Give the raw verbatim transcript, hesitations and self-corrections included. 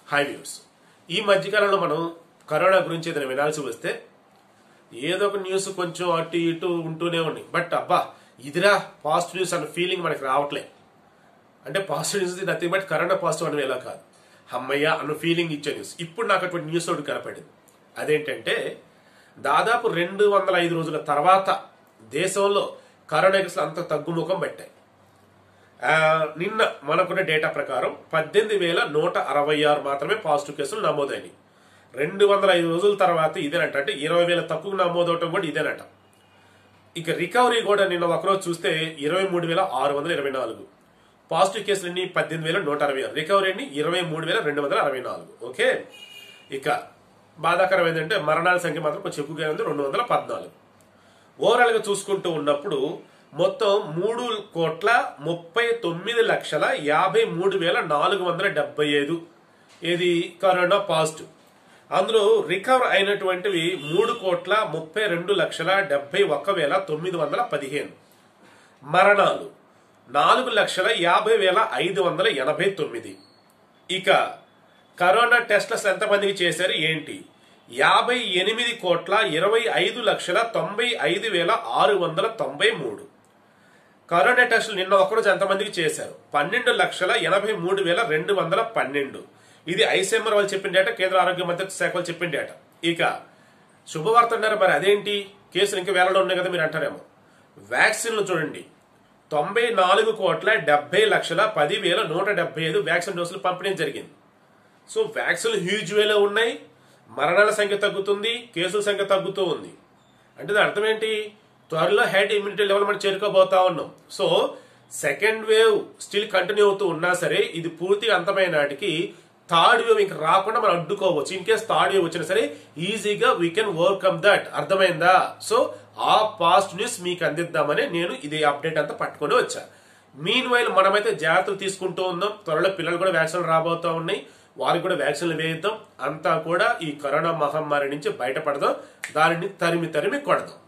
High views. ఈ మధ్యకాలంలో మనం కరోనా గురించి ఏదైనా వినాల్సి వస్తే ఏదో ఒక న్యూస్ కొంచెం అటు ఇటు ఉంటూనే ఉన్నాయి. బట్ అబ్బా ఇదిరా పాజిటివ్ న్యూస్ అన్న ఫీలింగ్ మనకి రావట్లే. అంటే positive news nothing but corona positive అని ఎలా కాదు, అమ్మయ్య అన్న ఫీలింగ్ ఇచ్చే న్యూస్. ఇప్పుడు నాకు అటువంటి న్యూస్ ఒకటి కనపడింది. అదేంటంటే దాదాపు రెండు వందల ఐదు రోజుల తర్వాత దేశంలో కరోనా కేసులు అంత తగ్గుముఖం పెట్టాయి. నిన్న మనకున్న డేటా ప్రకారం పద్దెనిమిది వేల నూట అరవై ఆరు మాత్రమే పాజిటివ్ కేసులు నమోదైనవి. రెండు వందల ఐదు రోజుల తర్వాత ఇదేనట. అంటే ఇరవై వేల తక్కువ నమోదవటం కూడా ఇదేనట. ఇక రికవరీ కూడా నిన్న ఒకరోజు చూస్తే ఇరవై మూడు వేల ఆరు వందల ఇరవై నాలుగు పాజిటివ్ కేసులన్నీ పద్దెనిమిది వేల నూట అరవై ఆరు రికవరీ అన్ని ఇరవై మూడు వేల రెండు వందల అరవై నాలుగు ఓకే. ఇక బాధాకరం ఏంటంటే మరణాల సంఖ్య మాత్రం కొంచెం ఎక్కువగా ఉంది, రెండు వందల పద్నాలుగు. ఓవరాల్ గా చూసుకుంటూ ఉన్నప్పుడు మొత్తం మూడు కోట్ల ముప్పై తొమ్మిది లక్షల యాభై మూడు వేల నాలుగు వందల డెబ్బై ఐదు ఇది కరోనా పాజిటివ్. అందులో రికవర్ అయినటువంటివి మూడు కోట్ల ముప్పై రెండు లక్షల డెబ్బై ఒక్క వేల తొమ్మిది వందల పదిహేను. మరణాలు నాలుగు లక్షల యాభై వేల ఐదు వందల ఎనభై తొమ్మిది. ఇక కరోనా టెస్ట్లస్ ఎంతమందికి చేశారు ఏంటి? యాభై ఎనిమిది కోట్ల ఇరవై ఐదు లక్షల తొంభై ఐదు వేల ఆరు వందల తొంభై మూడు. కరోనా టెస్టులు నిన్న ఒకరోజు ఎంతమందికి చేశారు? పన్నెండు లక్షల ఎనభై మూడు వేల రెండు వందల పన్నెండు. ఇది ఐసీఎంఆర్ వాళ్ళు చెప్పిన డేటా, కేంద్ర ఆరోగ్య మంత్రిత్వ శాఖ వాళ్ళు చెప్పిన డేటా. ఇక శుభవార్త అన్నారు, మరి అదేంటి కేసులు ఇంకా వేలలో ఉన్నాయి కదా మీరు అంటారేమో. వ్యాక్సిన్లు చూడండి, తొంభై నాలుగు కోట్ల డెబ్బై లక్షల పది వేల నూట డెబ్బై ఐదు వ్యాక్సిన్ డోసులు పంపిణీ జరిగింది. సో వ్యాక్సిన్లు హ్యూజ్ వేలో ఉన్నాయి, మరణాల సంఖ్య తగ్గుతుంది, కేసుల సంఖ్య తగ్గుతూ ఉంది. అంటే దాని అర్థం ఏంటి? త్వరలో హెడ్ ఇమ్యూనిటీ లెవెల్ మనం చేరుకోబోతా ఉన్నాం. So second wave still continue అవుతూ ఉన్నా సరే ఇది పూర్తిగా అంతమైన నాటికి థర్డ్ వేవ్ ఇంకా రాకుండా మనం అడ్డుకోవచ్చు. ఇన్ కేస్ థర్డ్ వేవ్ వచ్చినా సరే ఈజీగా వీ కెన్ ఓవర్కమ్ దట్. అర్థమైందా? సో ఆ పాస్ట్ న్యూస్ మీకు అందిద్దామని నేను ఇది అప్డేట్ అంతా పట్టుకొని వచ్చా. మీన్ వైల్ మనమైతే జాగ్రత్తలు తీసుకుంటూ ఉన్నాం. త్వరలో పిల్లలు కూడా వ్యాక్సిన్లు రాబోతా ఉన్నాయి, వారికి కూడా వ్యాక్సిన్లు వేయిద్దాం. అంతా కూడా ఈ కరోనా మహమ్మారి నుంచి బయటపడదాం, దానిని తరిమి తరిమి కొడదాం.